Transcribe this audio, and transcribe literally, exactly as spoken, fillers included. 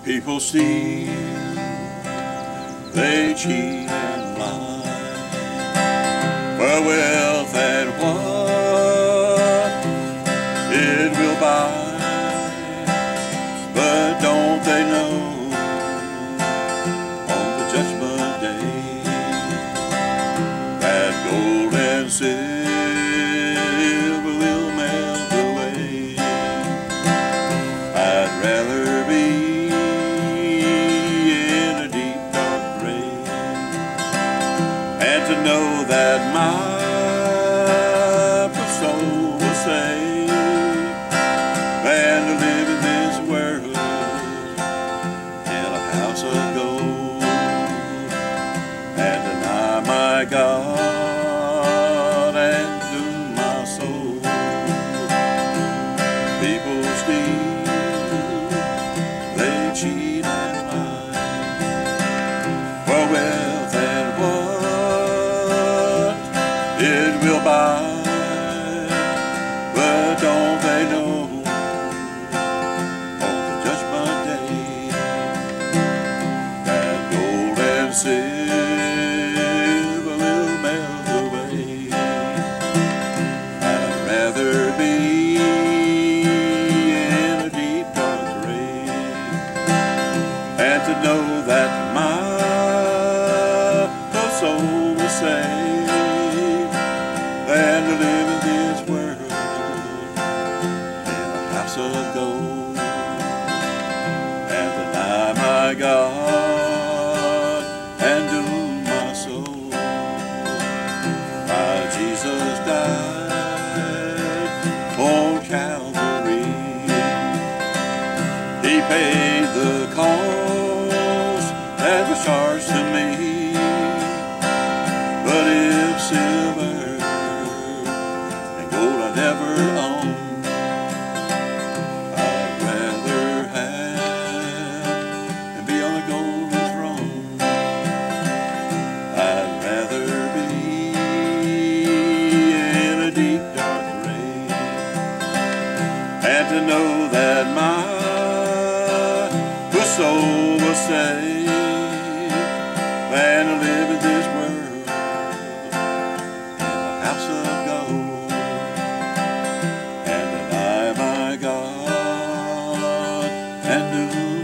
People steal, they cheat and lie for wealth and what it will buy. But don't they know on the judgment day that gold and silver will melt away? I'd rather be to know that my soul was saved than to live in this world in a house of gold and deny my God and doom my soul. People steal, they cheat and lie for wealth and what it will buy. But don't they know on the judgment day that gold and silver will melt away? I'd rather be in a deep dark grave and to know that my soul was saved than to live in this world in a house of gold and deny my God and doom my soul. While Jesus died on Calvary, He paid the cost that was charged to me. But if silver never own, I'd rather have and be on the golden throne. I'd rather be in a deep dark grave and to know that my soul was saved than to live in this world in a house of gold and deny my God and do